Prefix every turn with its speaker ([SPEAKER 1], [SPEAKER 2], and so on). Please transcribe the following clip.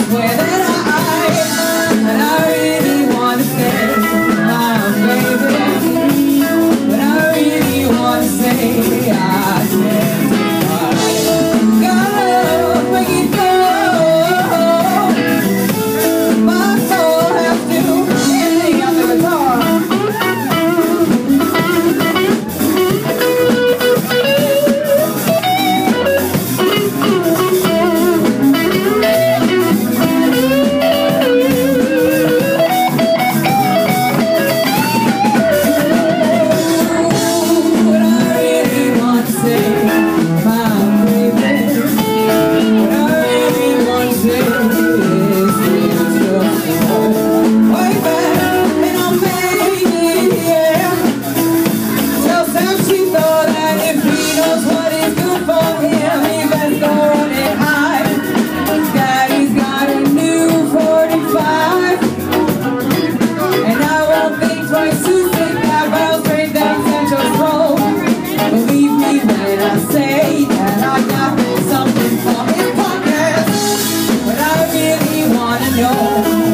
[SPEAKER 1] swear that I really wanna say my favorite, but I really wanna say I can't go, bring it go. My soul has to get on the guitar. Say that I got something for his pocket, but I really wanna know.